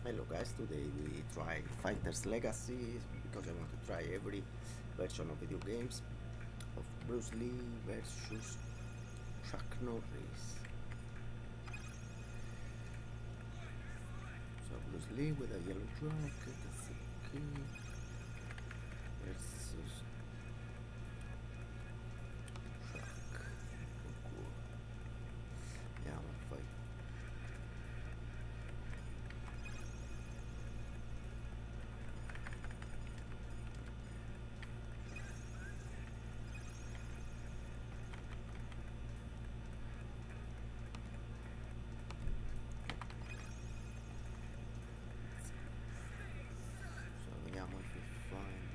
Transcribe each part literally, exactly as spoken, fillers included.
Hello guys, today we try Fighters Legacy because I want to try every version of video games of Bruce Lee versus Chuck Norris. So Bruce Lee with a yellow jacket, that's okay, versus Chuck. Cool. Yeah, I'm gonna fight. So vediamo if we find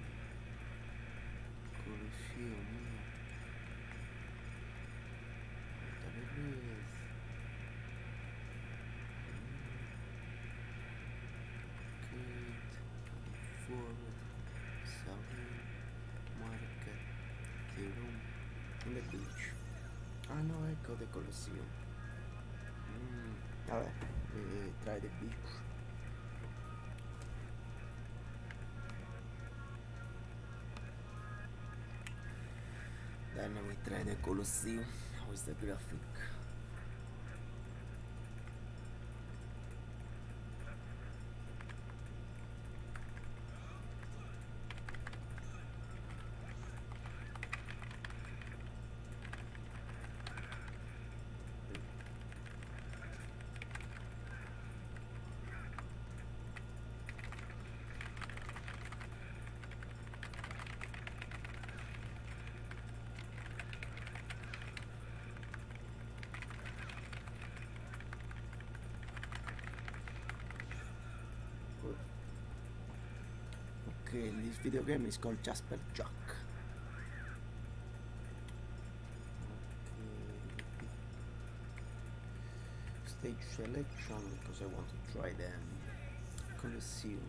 Colosseum. Whatever it is. Kate, forward, Saudi, market, the room, and the beach. Ah no, ecco the Colosseum. Mm, vabbè, we try the beach. Then we try the Colosseum. How is the graphic? Good. Okay, this video game is called Jasper Jack. Okay. Stage selection because I want to try them. Colosseum.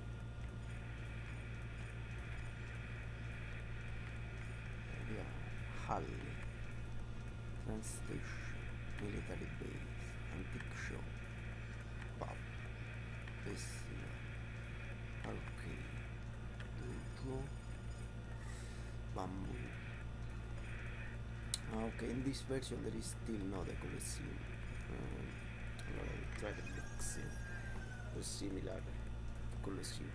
Yeah, Hull. Train station. Military base. Antique shop. Pub. This. Uh, okay. Dojo. Bamboo. Ah, okay, in this version there is still not a Colosseum. Um, allora, I will try the mixing. Was similar to Colosseum.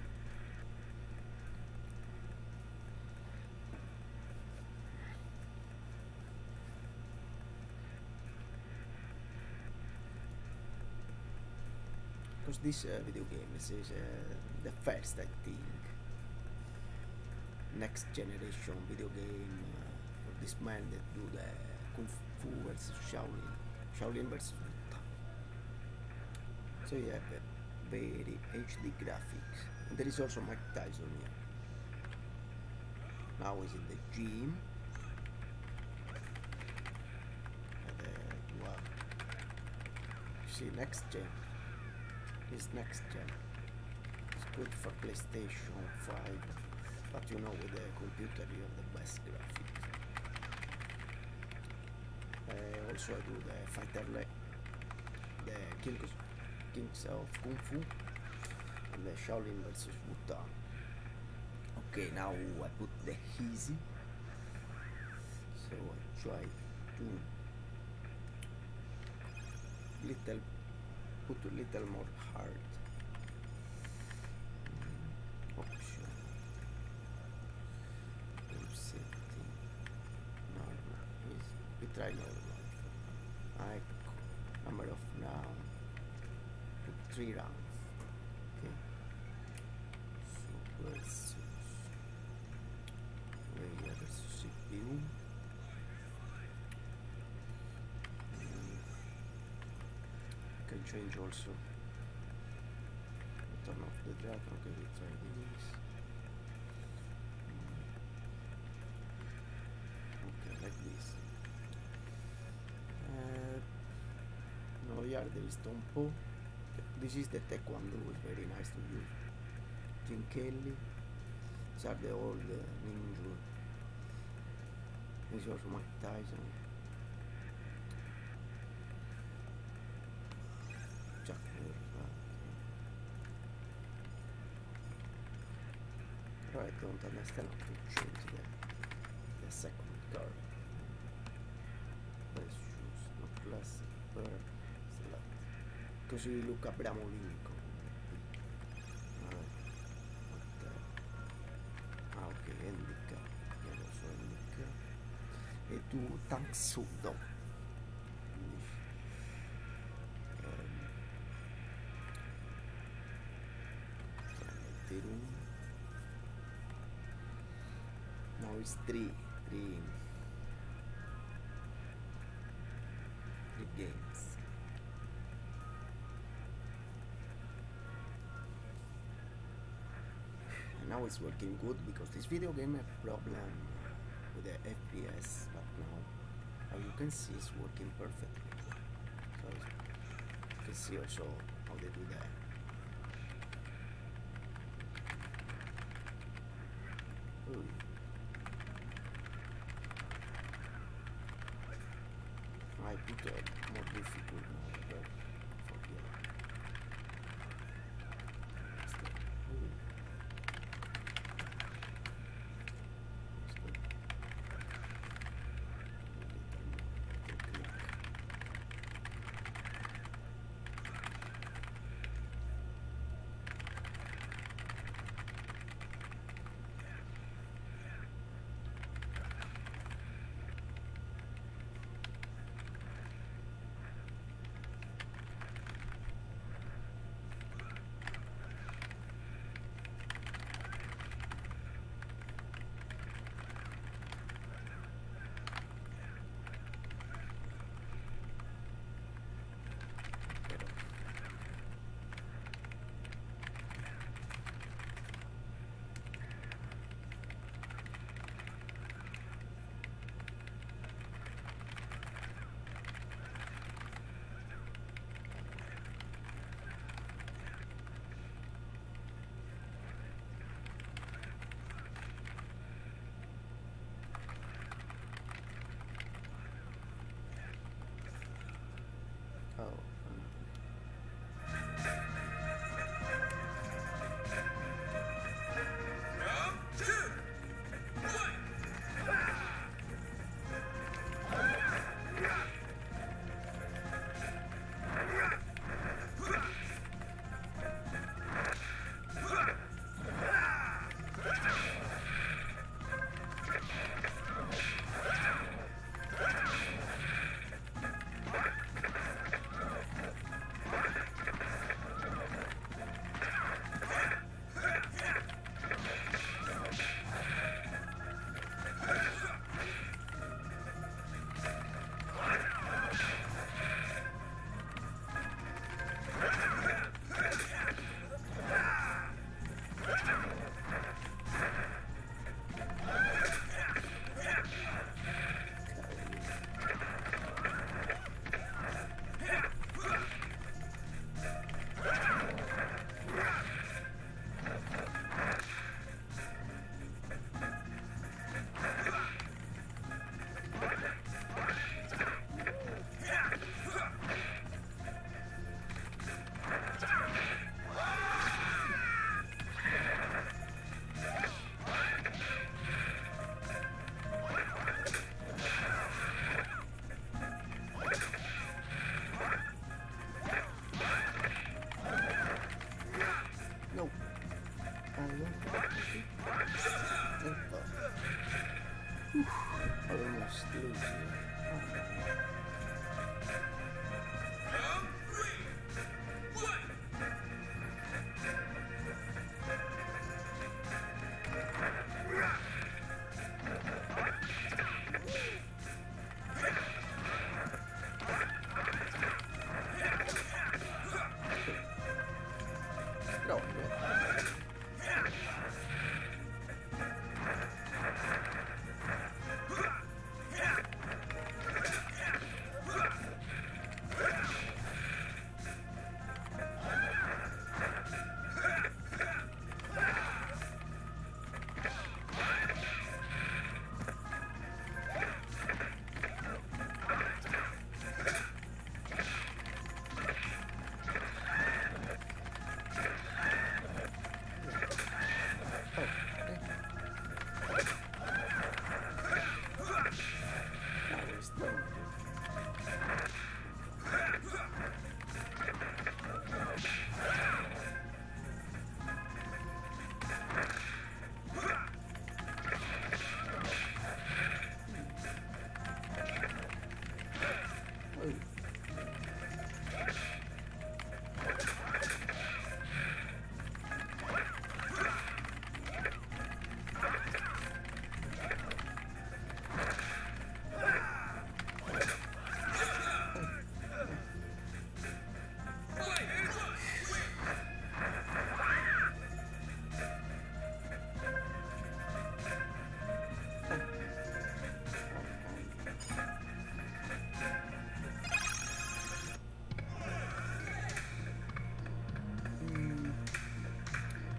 Because this uh, video game is, is uh, the first, I think, next generation video game uh, for this man that do the Kung Fu versus Shaolin, Shaolin versus Buddha. So you have uh, very H D graphics. And there is also Mike Tyson here. Now he's in the gym. And, uh, wow. See, next gen. This next gen. It's good for PlayStation five. But you know, with the computer you have the best graphics. Uh, also I do the Fighter Le the Kings, Kings of Kung Fu and the Shaolin versus Buddha. Okay, now I put the easy. So I try to little put a little more hard. Mm, option. Setting. Normal. Yes, we try normal. I number of now. Put three rounds. Okay. So versus Player versus C P U. Can change also. Turn off the dragon. Okay, we try this. Okay, like this. Uh, no, yeah, there is Tompo. This is the Taekwondo, it's very nice to use. Jim Kelly. These are the old uh, ninja. This is also Mike Tyson. Chuck Norris. I don't understand how to change the, the second card. Let's choose not classic per select. Così Luca apriamo Lincoln. Ah ok, handicap, io lo so handicap. E tu tank sudo. Um, now it's three, three, three games. And now it's working good because this video game had a problem with the F P S, but now, as you can see, it's working perfectly. So you can see also how they do that. Ooh. I put a more difficult mode for here. Oh. Almost losing.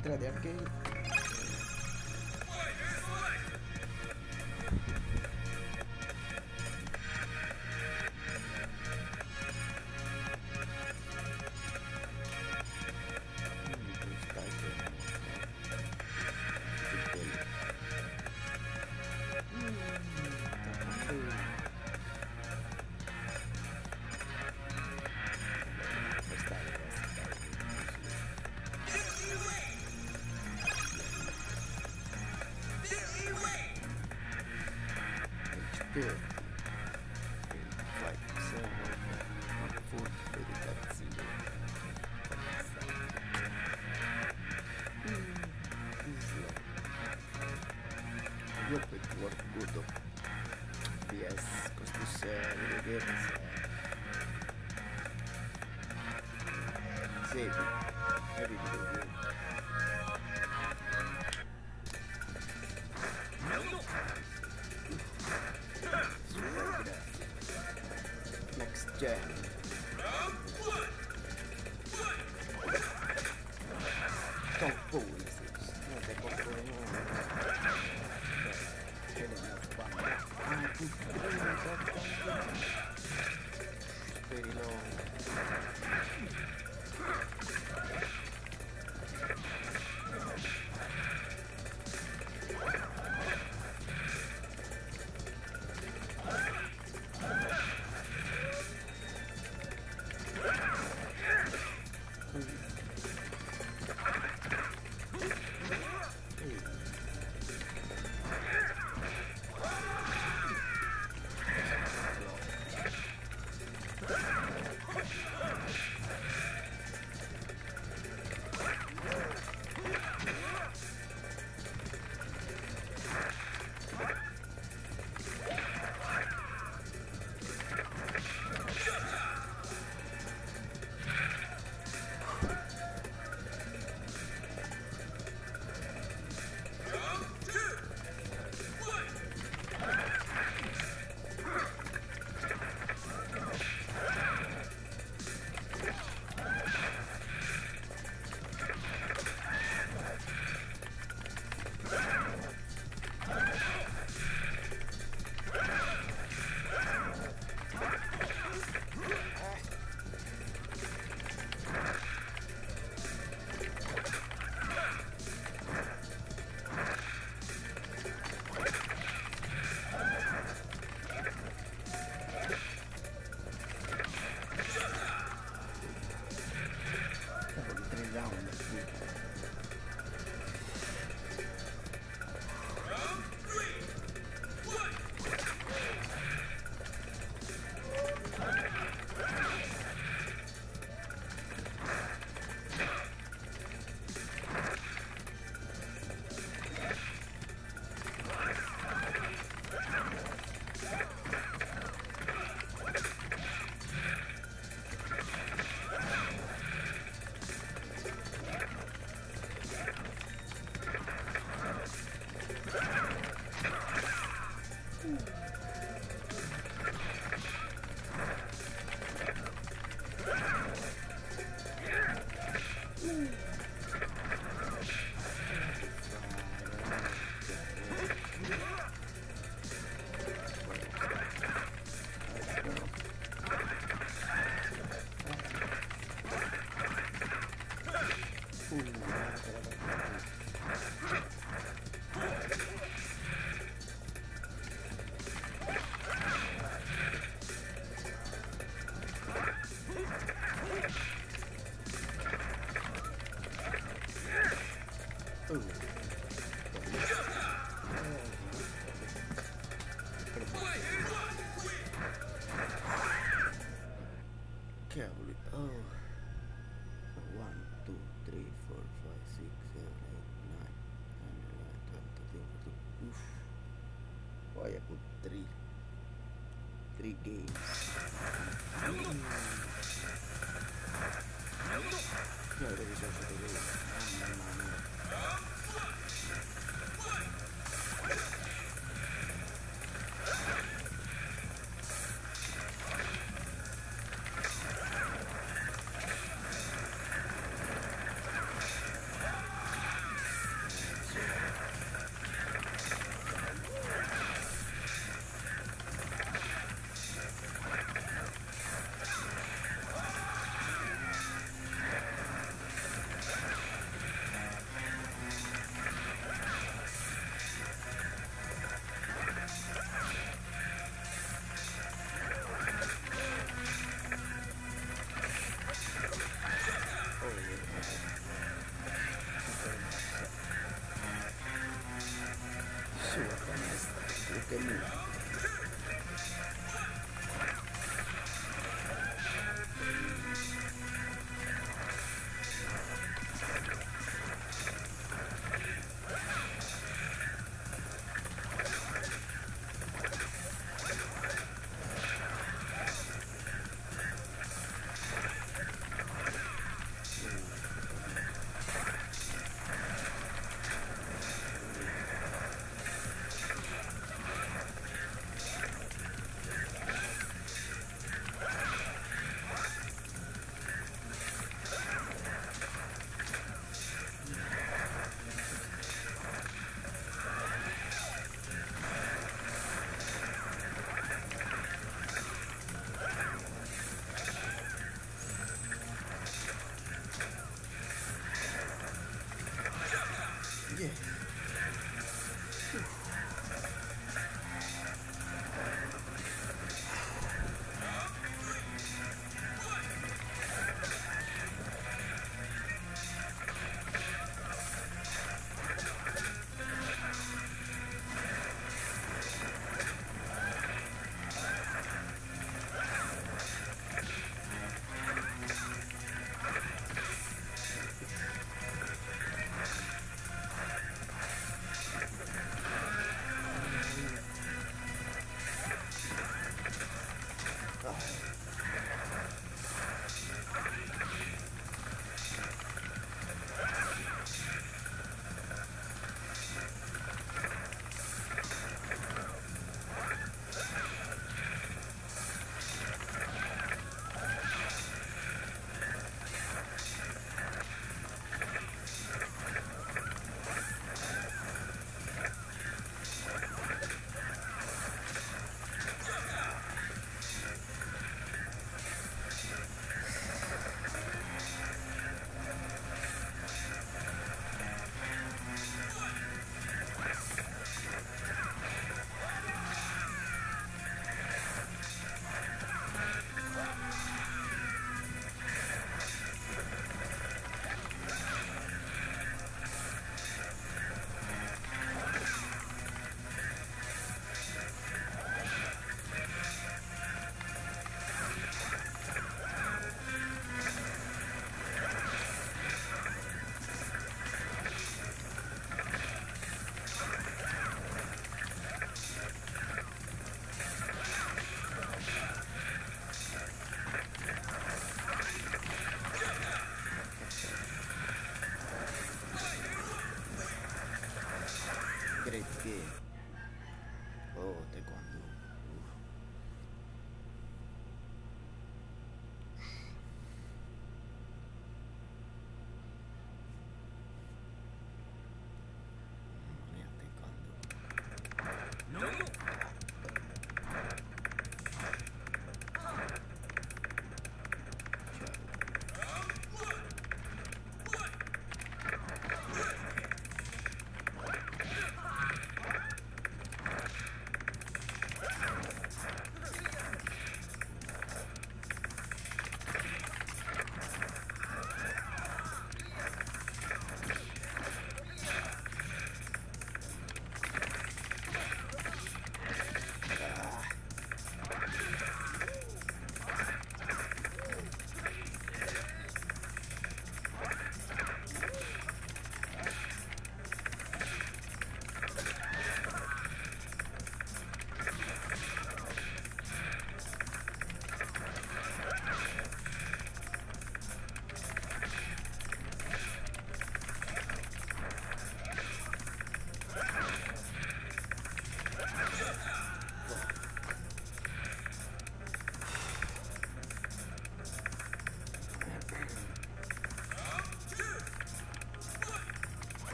tre di arcade. Good. Flight seven, food, very taxi. I hope it worked good though. Yes, because this uh, video game is uh, saving every video game. Next gen. Don't fool this. No te compro de nuevo. Ah, tu very long. Cavoli, oh, one, two, three, four, five, six, seven, eight, nine, ten, eleven, twelve, thirteen, fourteen. Oof. Why I put three, three games? Mm. No, there is also the game. Mamma mia. Yeah. Great game. Oh, taekwondo. Uf. Mamma mia, taekwondo. No.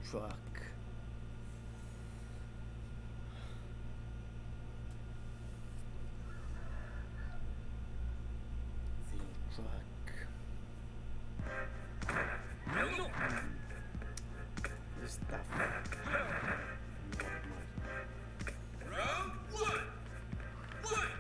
truck. The truck. This stuff. Round one. One.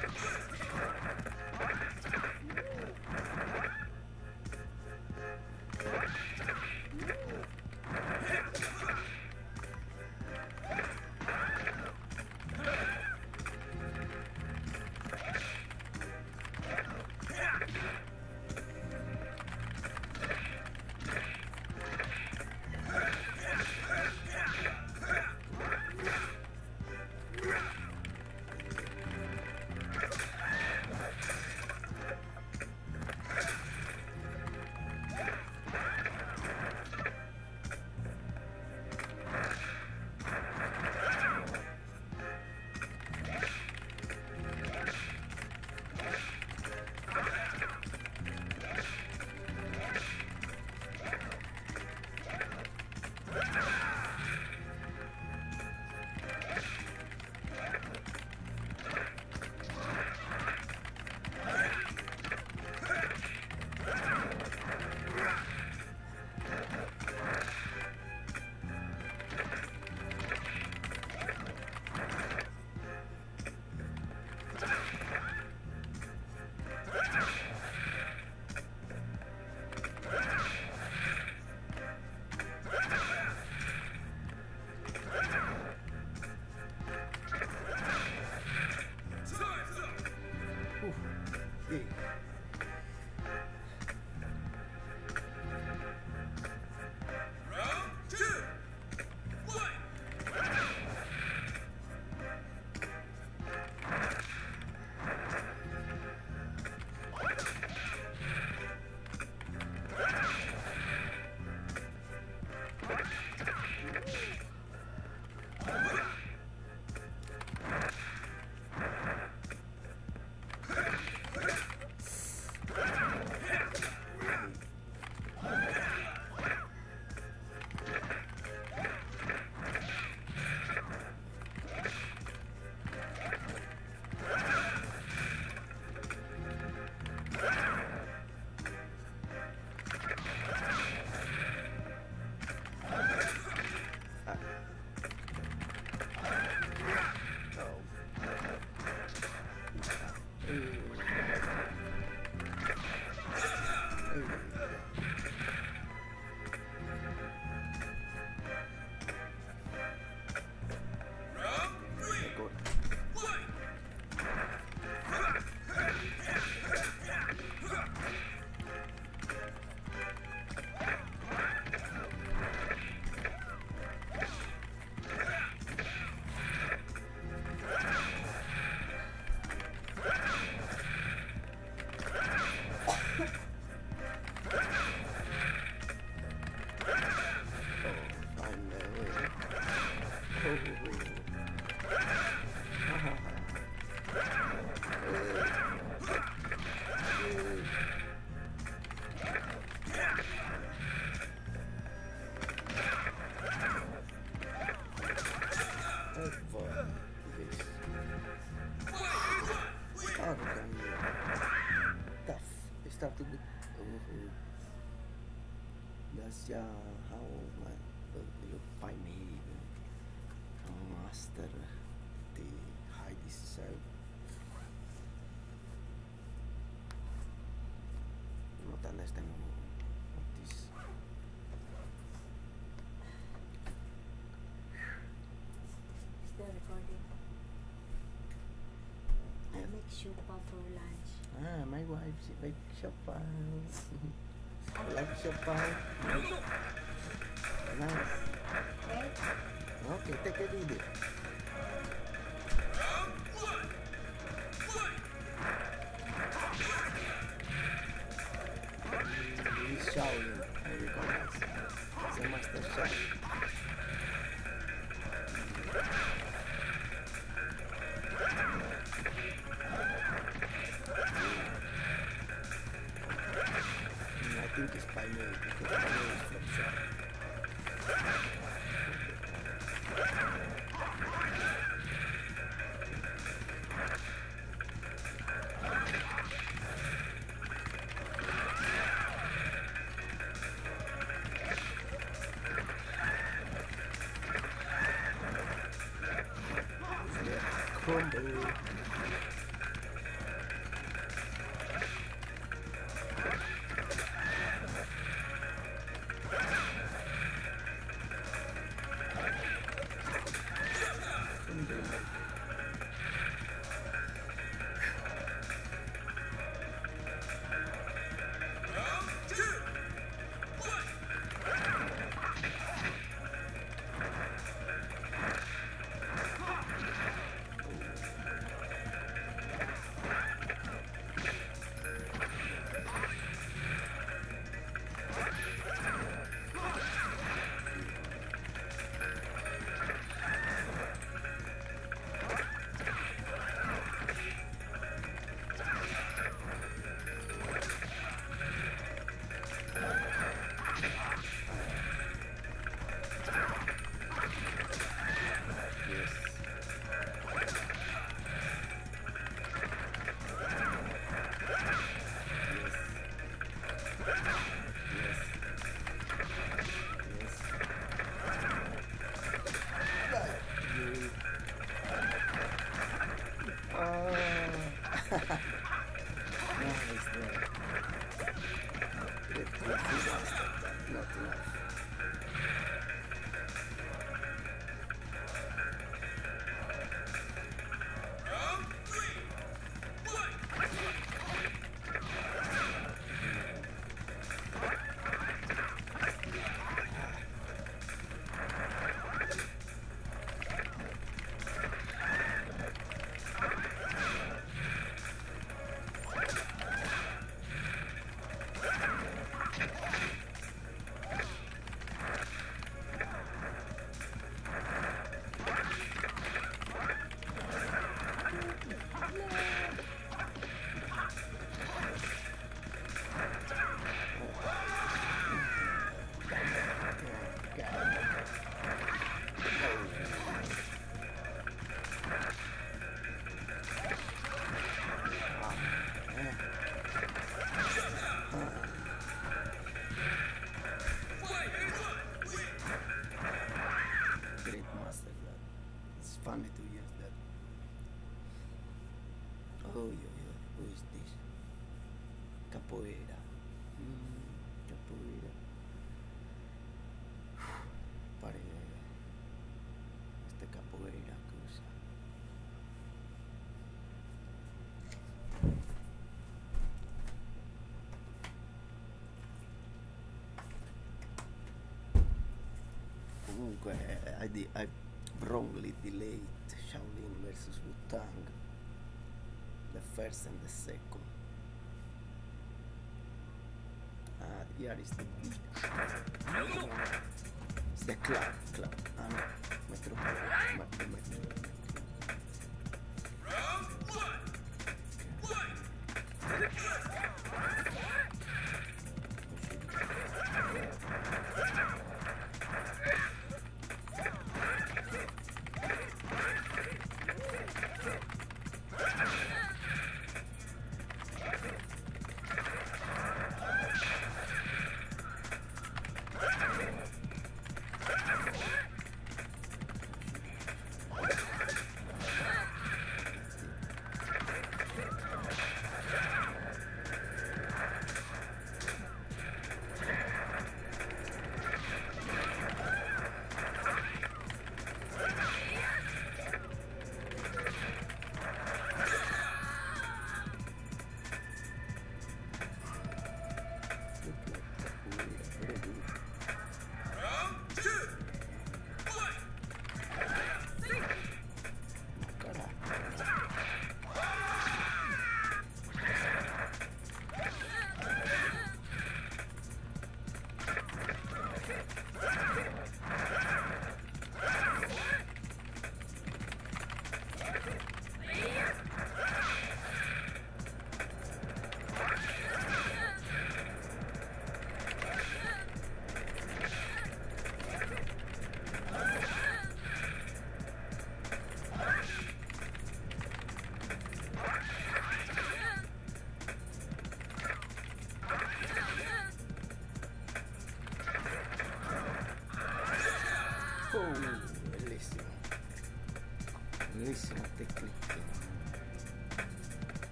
Hey. Round two. One. Start to be uh, that's uh, how my uh, look by me uh, master the hide itself. Not understand what this. Still recording. I Yeah. make soupa for lunch. Ah, my wife she like shoppa. I like shoppa. Nice. Okay? Okay, take a video. Round one. One. He's Shaolin. I recognize. It's a master chef. I think it's by me because I know it's from Shaolin. Round two. Fight. Nice there. Good, good, good. Not enough. Round three. Fight. Fight. Great master that. It's funny to use that. Oh, yeah, yeah. Who is this? Capoeira. Mm, capoeira. Pare. Este capoeira que usa. Comunque, eh, I, di- I wrongly delayed Shaolin versus Wu-Tang, the first and the second. Uh, here is the it's the club, club. Ah, no, Metro, Metro, Metro. Round one. Fight.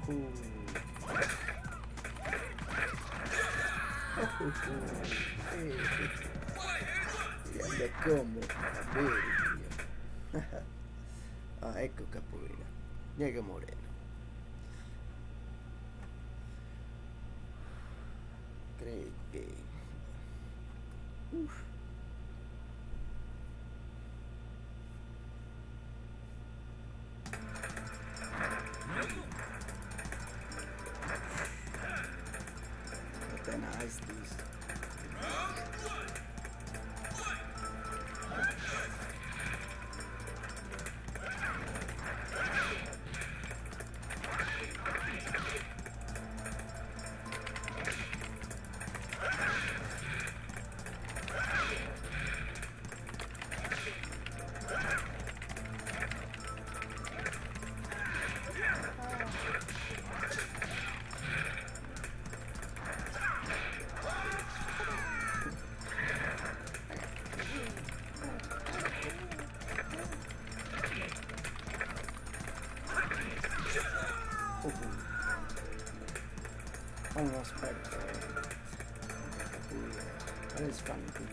Uh. Oh, oh, oh. Eh, grande combo, va bene, Dio. Ah, ecco Capoeira, Diego Moreno. Great game. Uff. What a nice this. Oh, non aspetta. Adesso fanno qui.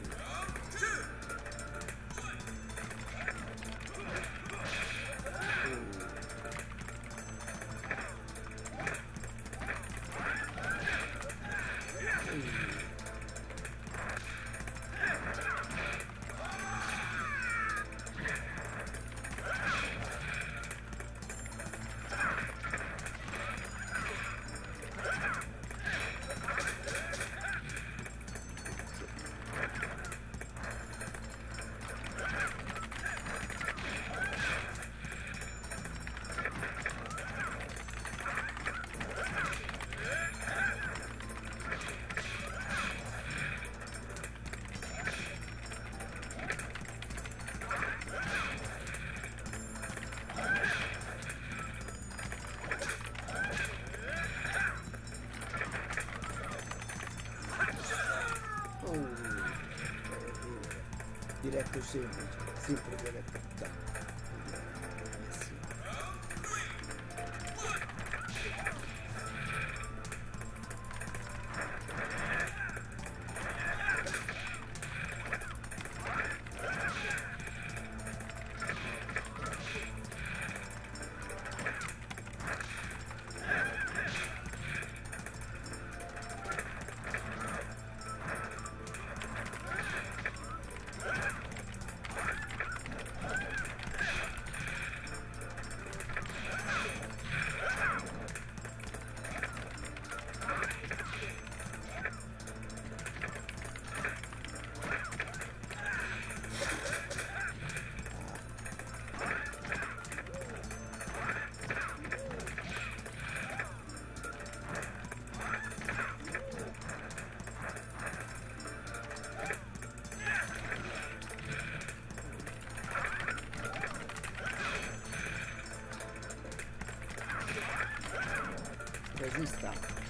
Diretto semplice, sempre diretto da. Resista.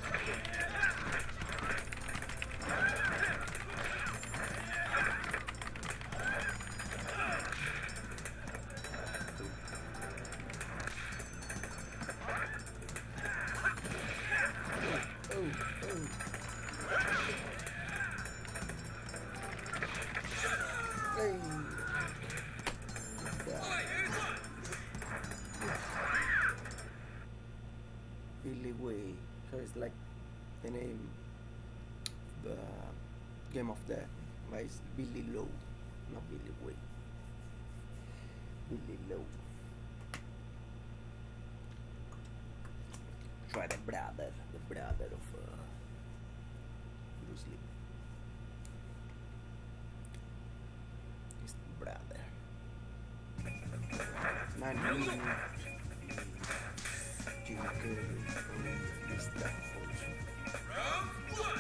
Oh, oh. Hey. Billy Way. So it's like the name of the game of death. But it's Billy Low, not Billy Way. Billy Low. Try the brother, the brother of uh, Bruce Lee. His brother. Nine million. Jim Carrey is that also. Round one.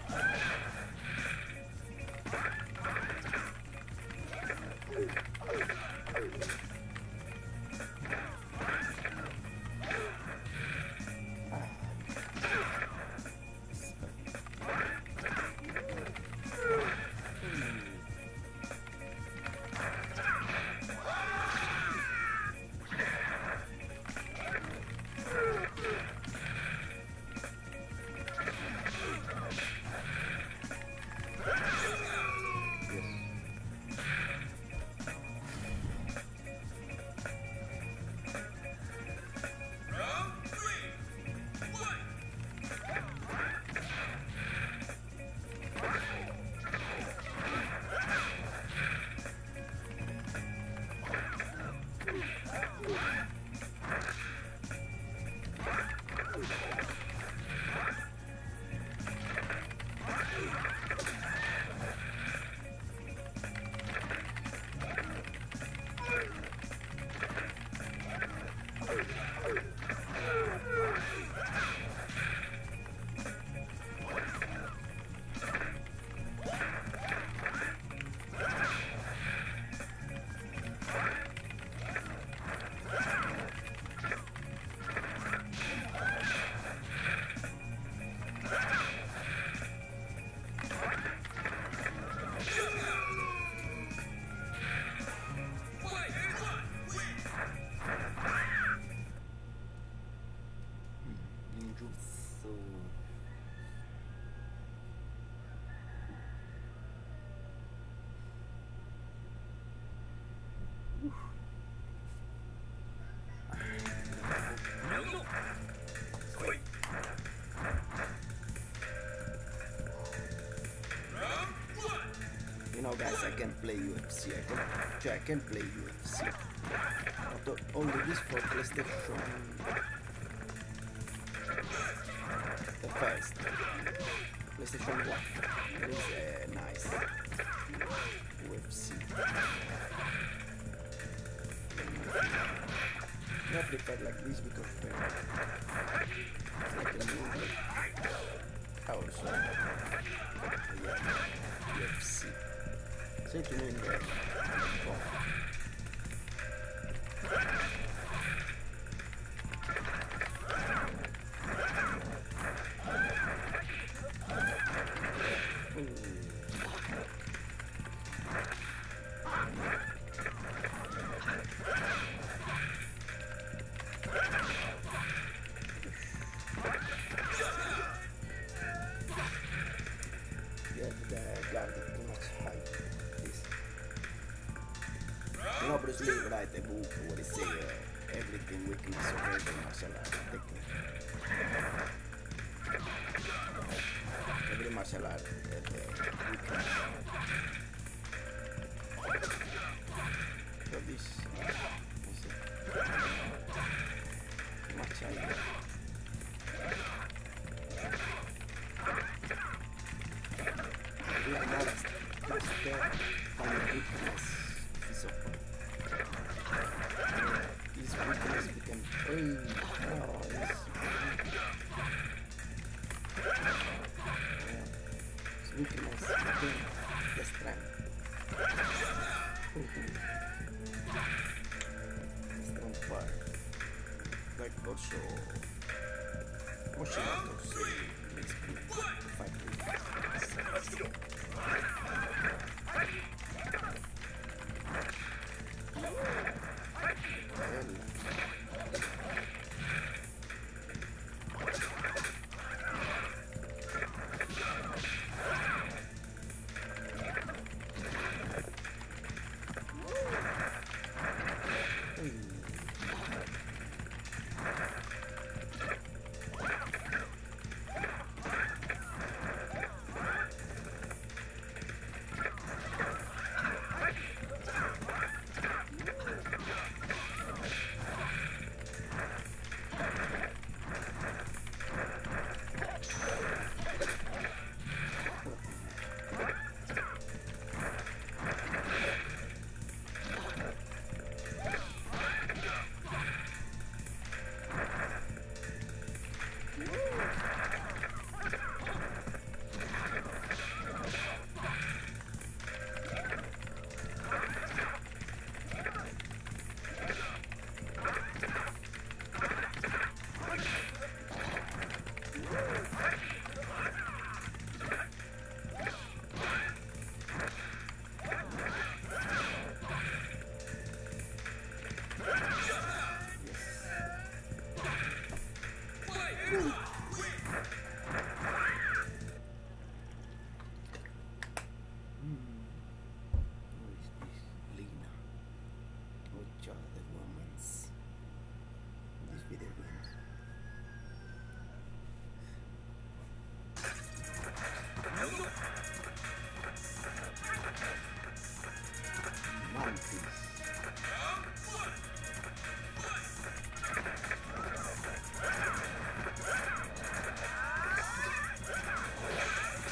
Round three. One. Fight one. Win. Ninjutsu. Round one. You know, guys, I can play U F C. I can, cioè, I can play U F C. But only this for PlayStation. The first PlayStation one. It is uh, nice U F C. I prefer like this because uh, it's like a movie. Also, yeah, U F C. Say to me in the phone. Yeah, the guard is too much high. This. You know, Bruce Lee write a book where he say uh, everything weakness of every martial art technique. Every martial art has a weakness. So this, uh, I see. Much higher. Yeah, now that's, that's the final weakness. Piece of this weakness became hey, oh, this, yeah, this weakness became the strength. The strength part. Like also Moshimoto say makes me fight with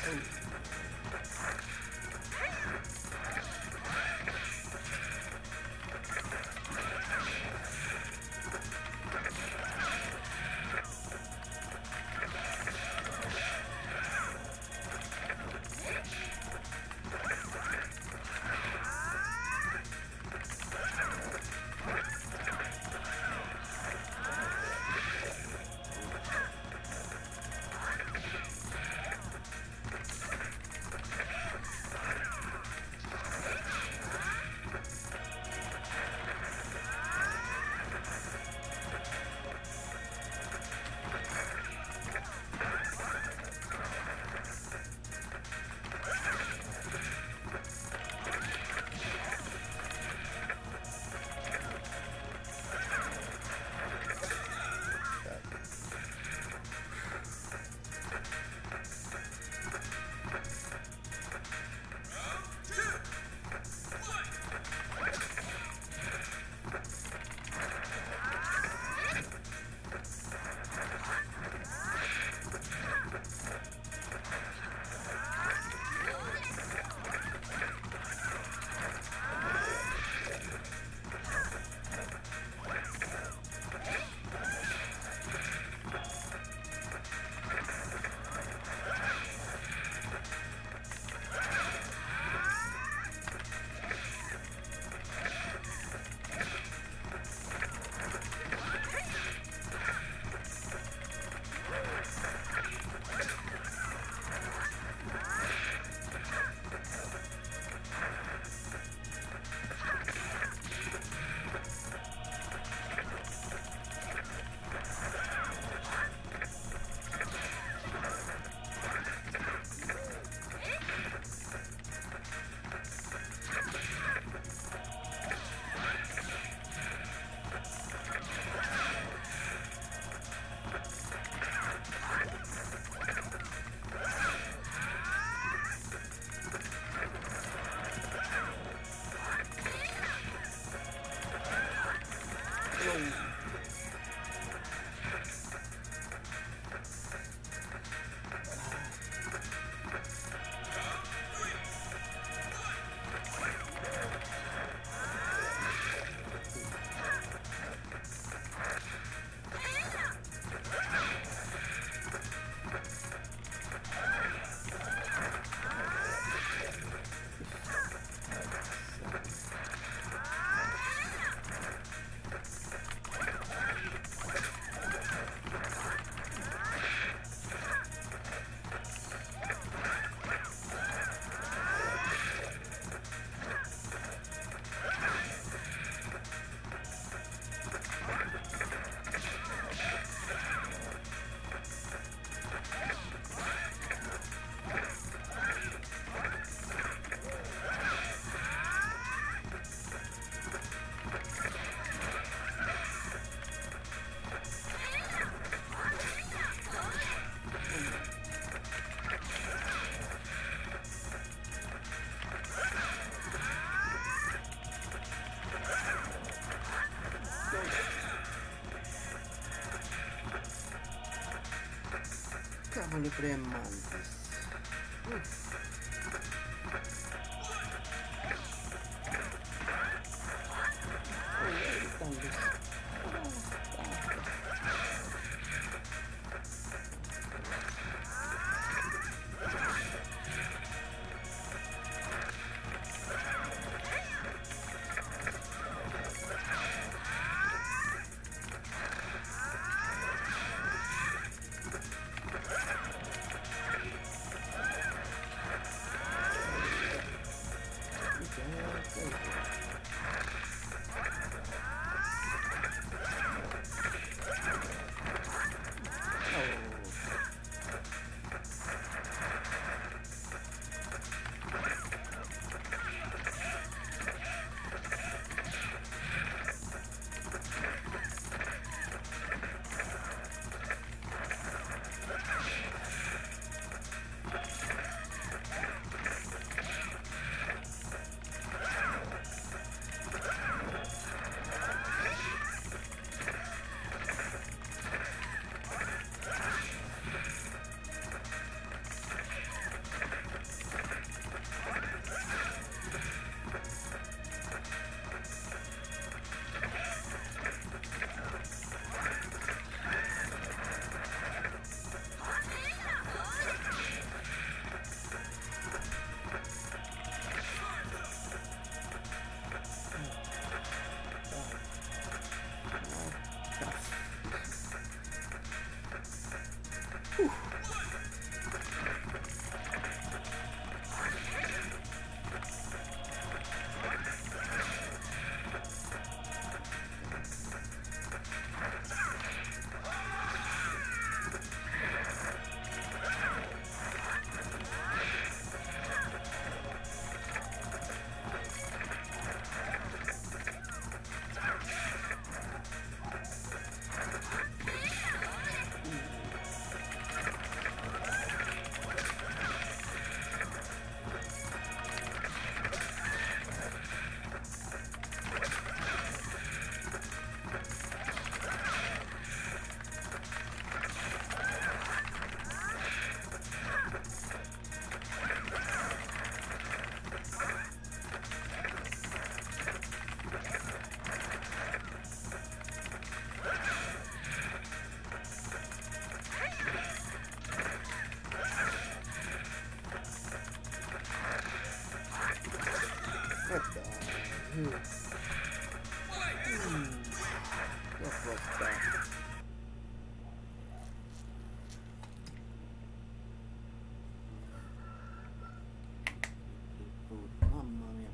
Cavoli premantis. Uh. Oh, where is Tandis? Che affrontata. Mamma mia.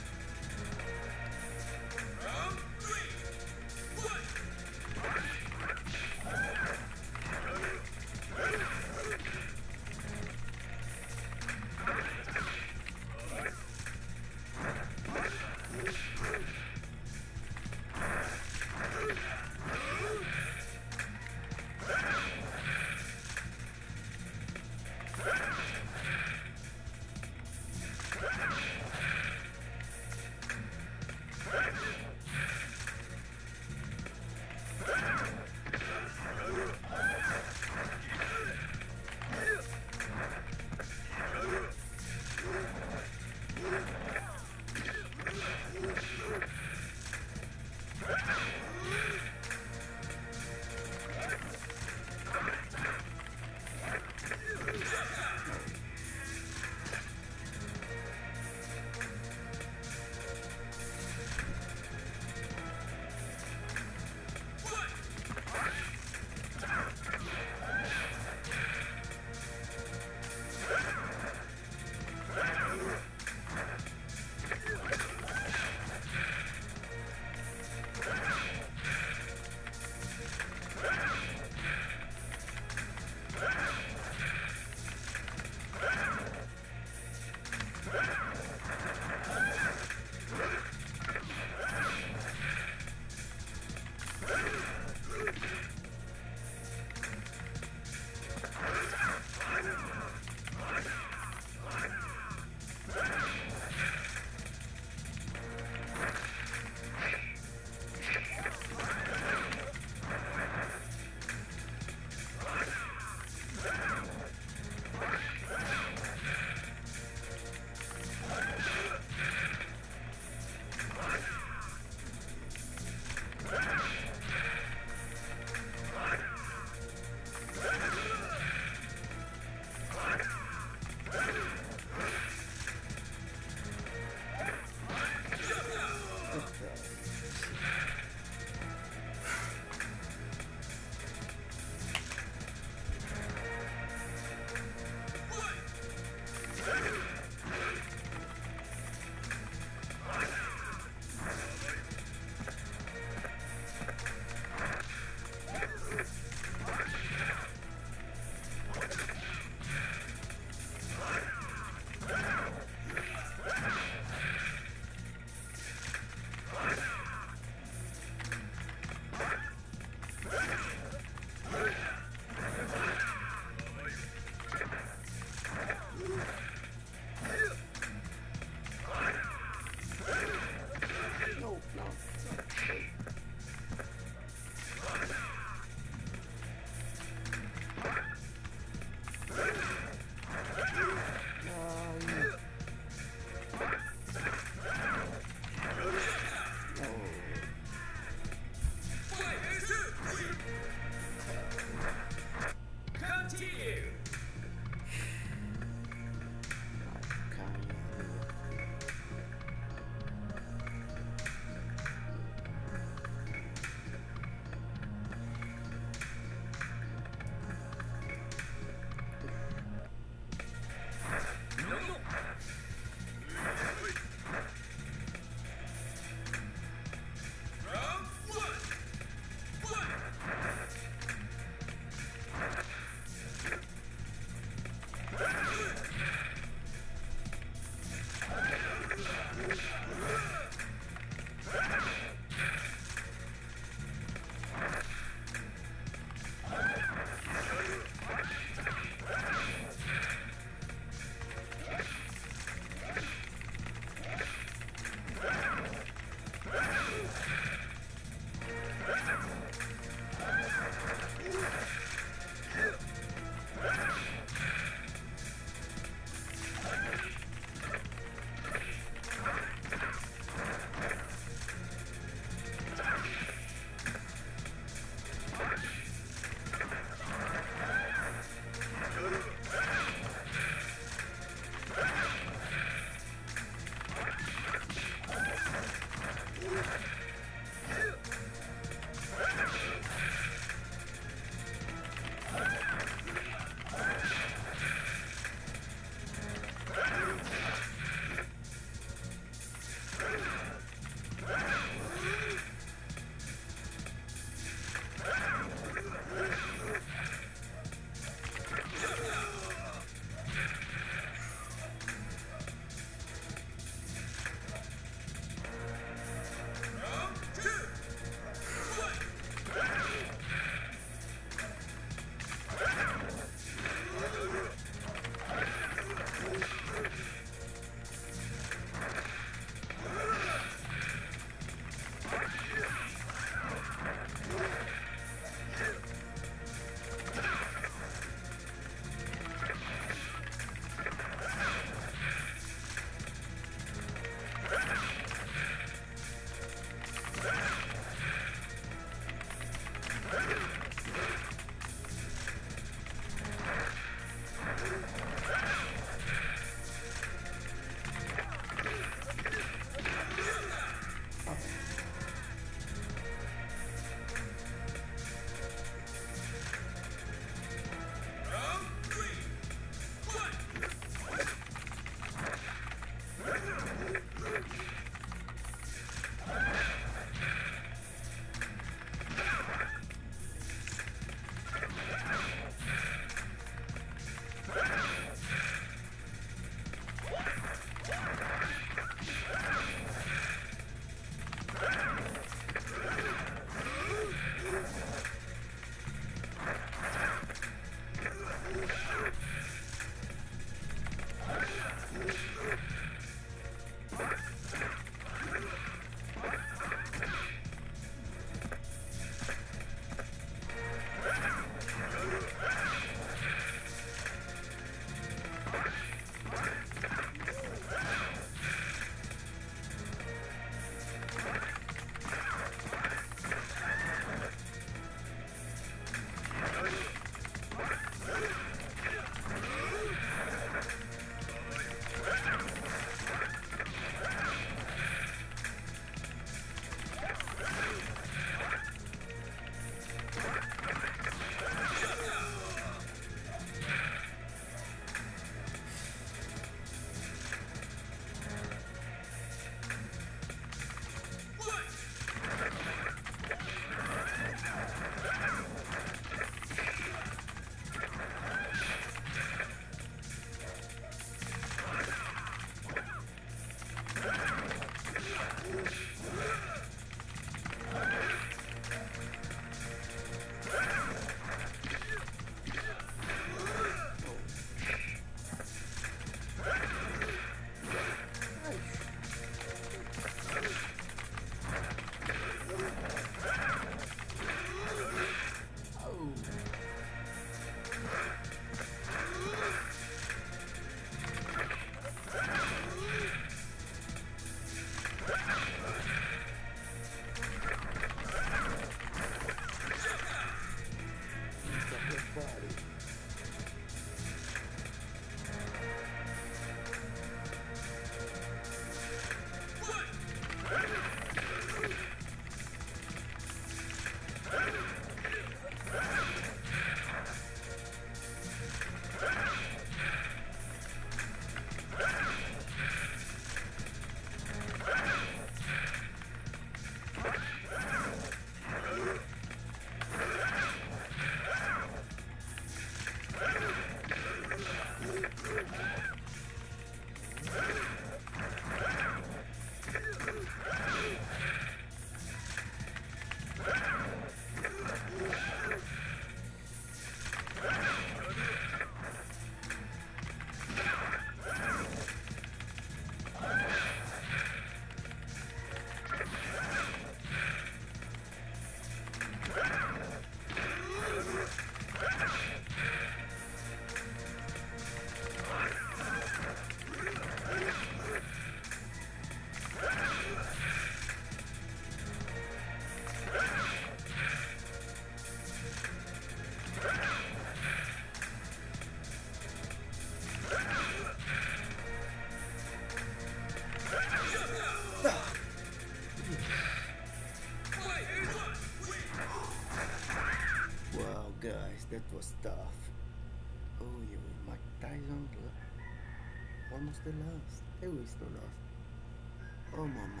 Wow, guys, that was tough. Oh, you Mike Tyson, la- almost the last. He was the last. Oh, mama.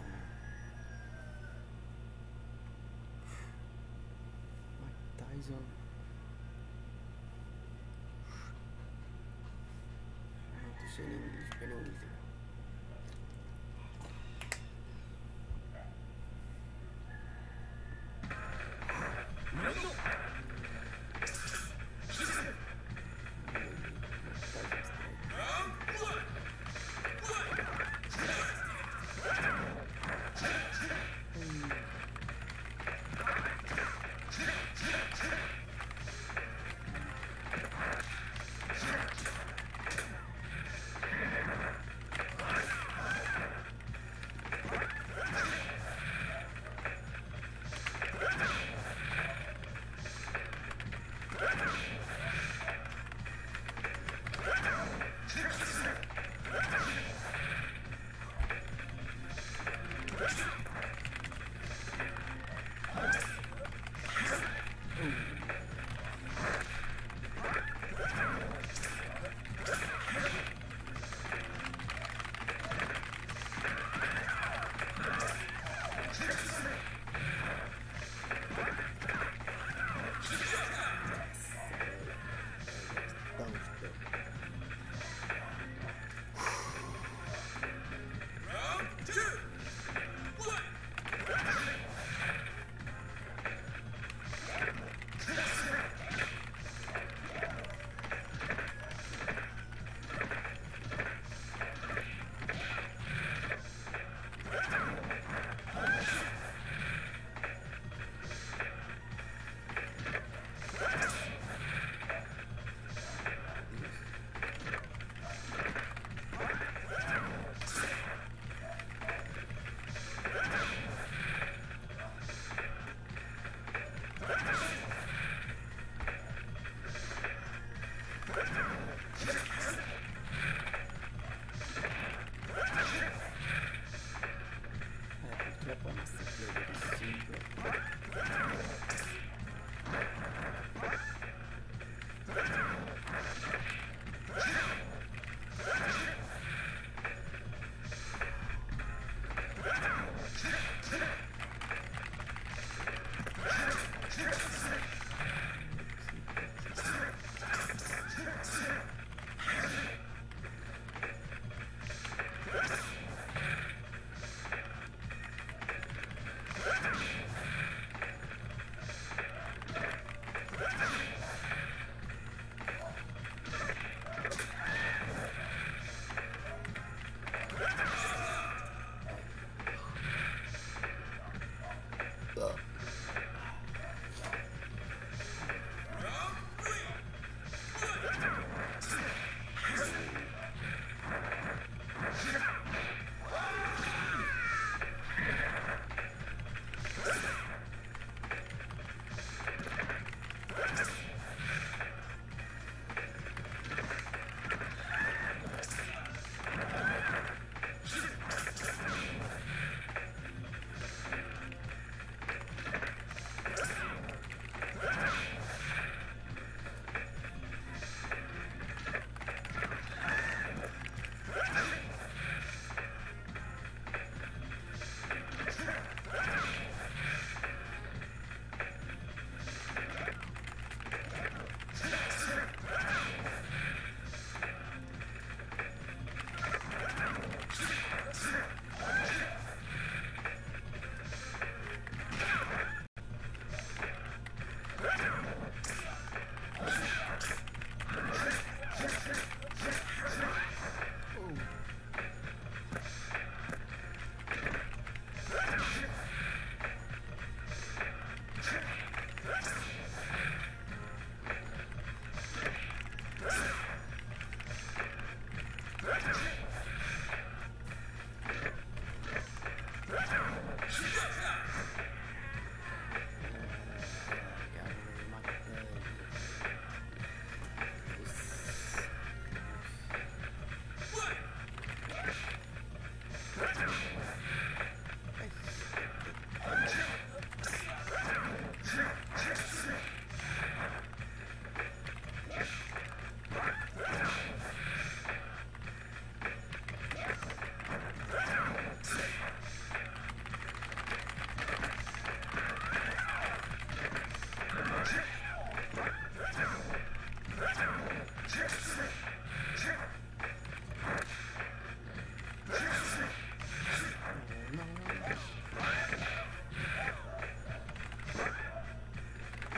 Mike Tyson. How to say in English? Penalty. Round one.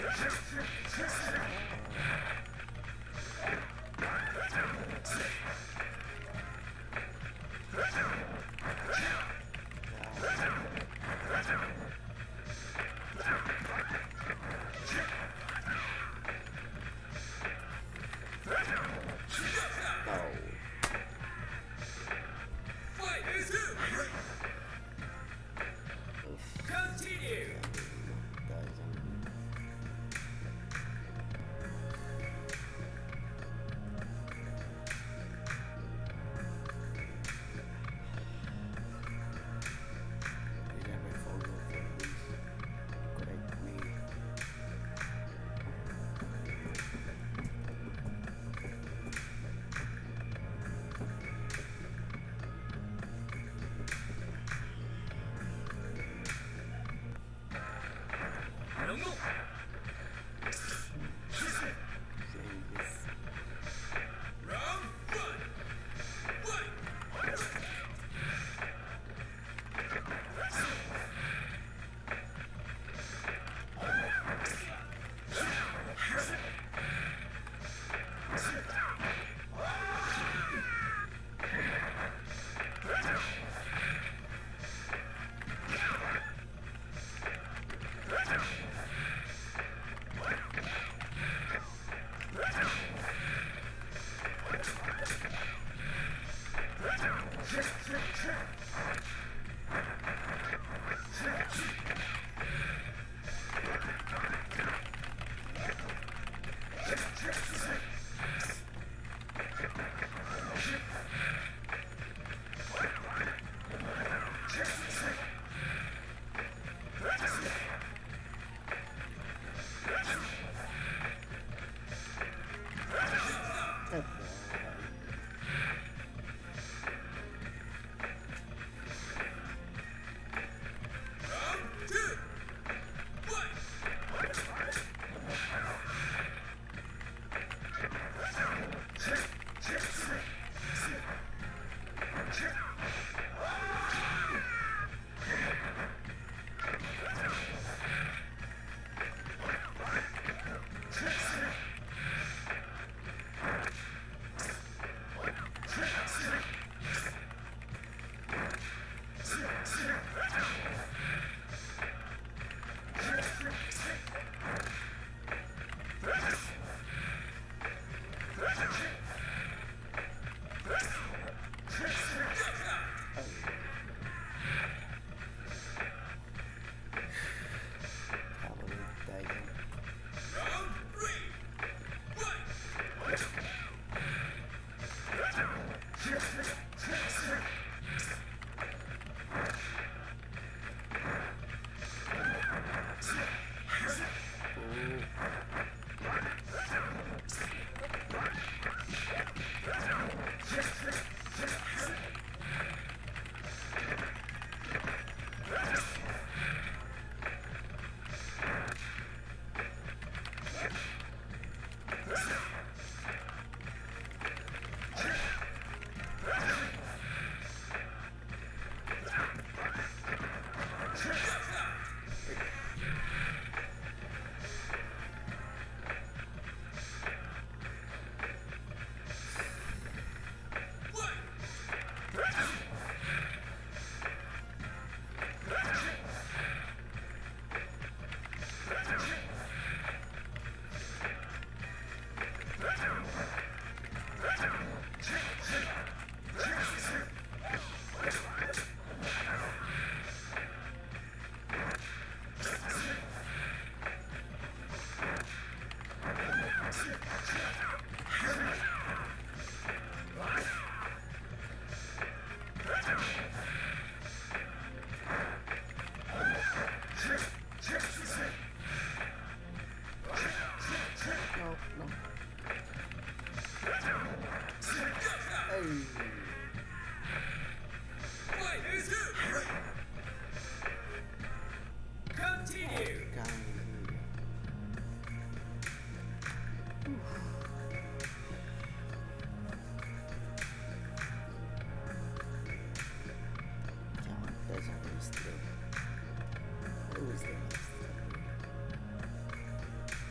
Who is the next?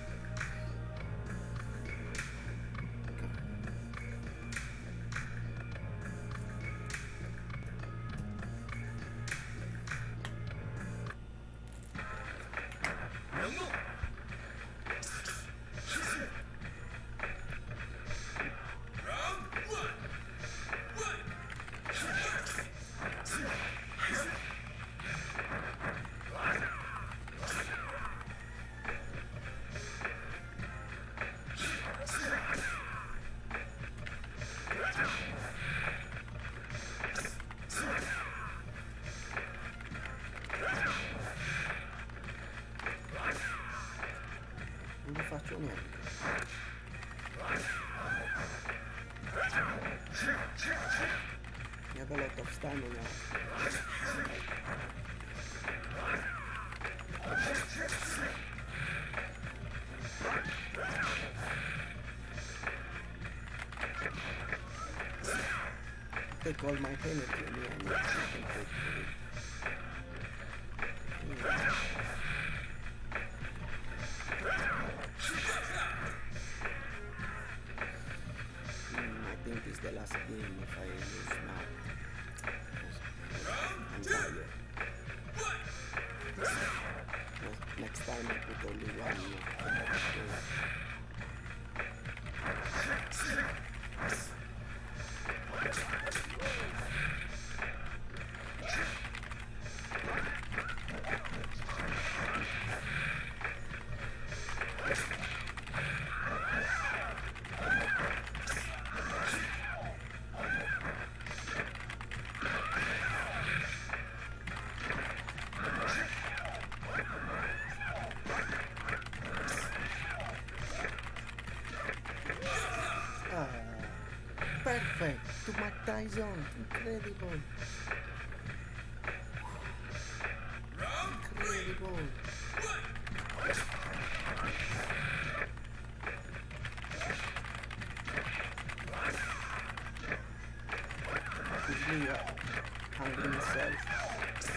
You have a lot of stamina. Take all my energy and yeah, I'm not concentrate for it. Mm. Mm, I think it's the last game if I lose now. I'm tired. Next- Next time I put only one. uh, Ah, perfect! To Mike Tyson! Incredible! Incredible! He's really uh, hungry himself.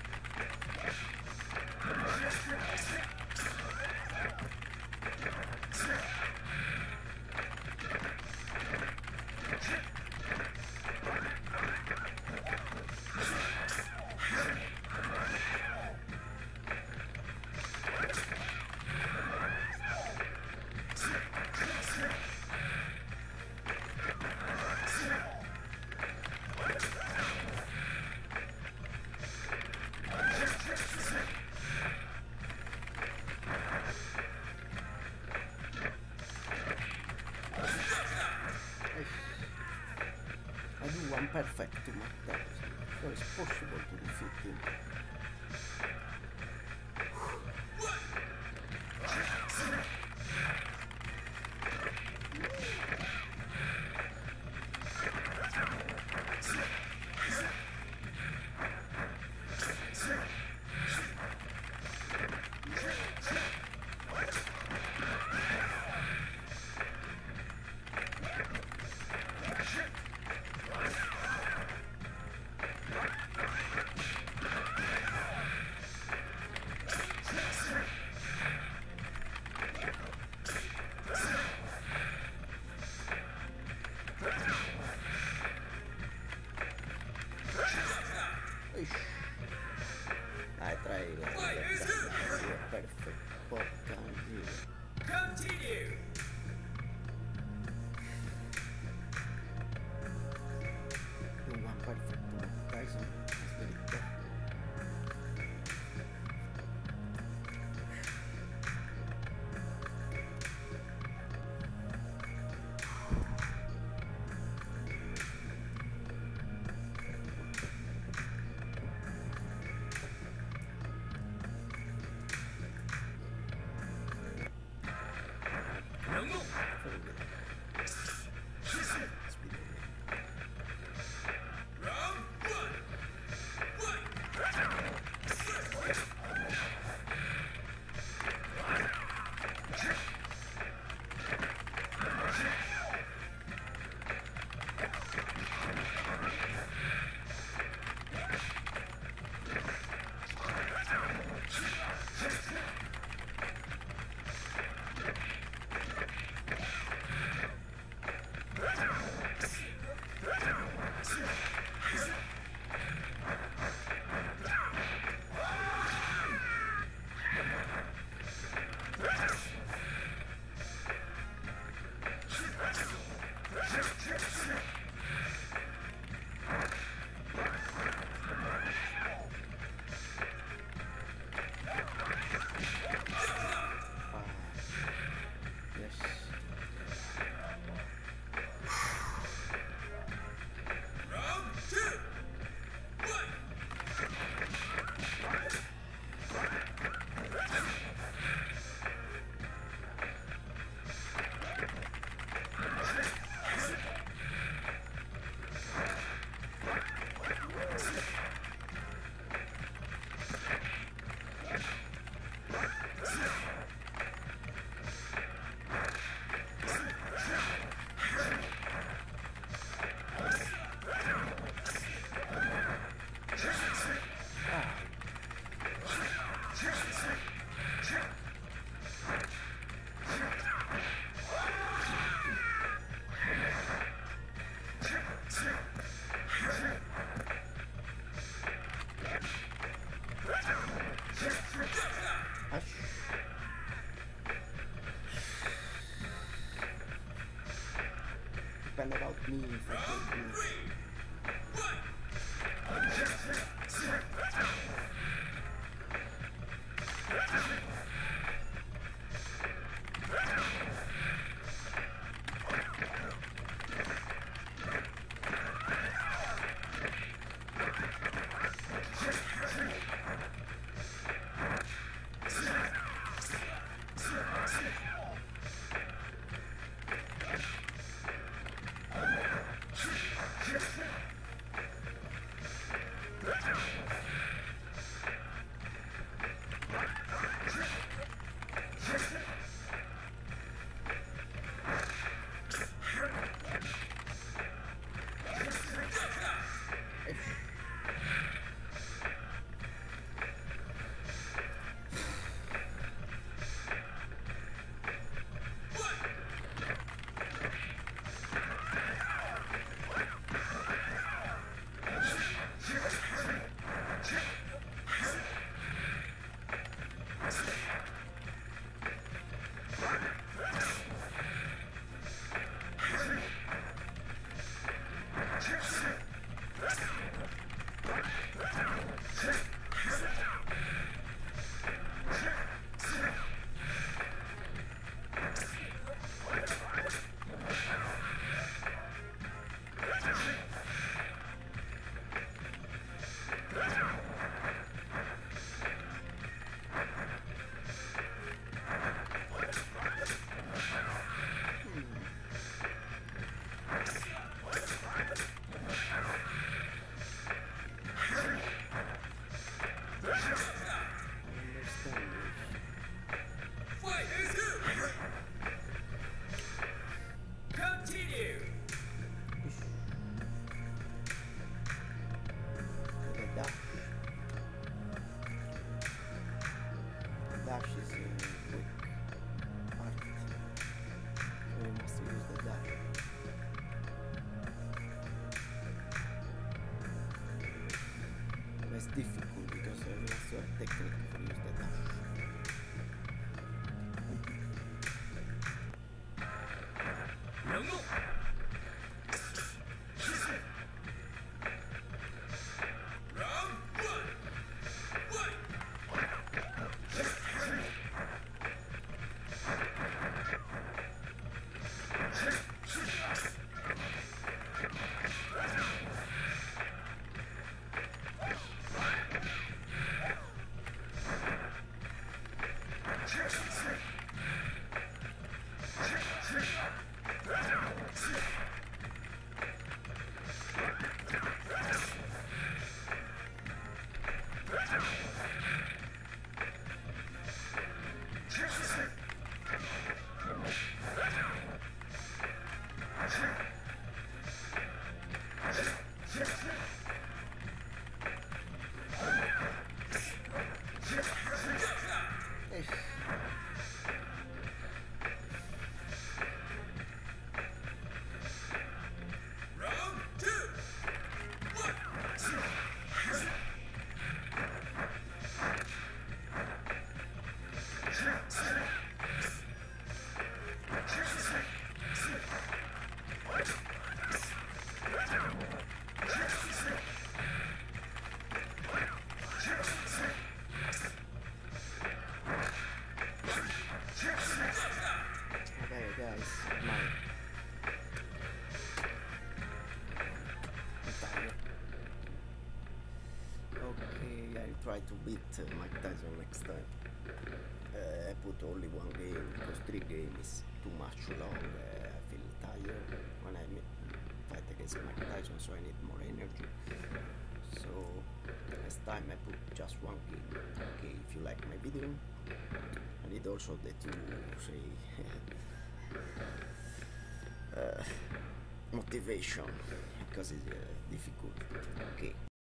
I do one perfect to Mike Tyson, so it's possible to defeat him. depend about me if I take you. Dash is a quick part, so we must use the dash. It's difficult because uh, we have to have technique to use the dash. Try to beat uh, Mike Tyson next time. Uh, I put only one game because three games is too much long. Uh, I feel tired when I fight against Mike Tyson, so I need more energy. So next time I put just one game. Okay, if you like my video, I need also that you say uh, motivation because it's uh, difficult. Okay.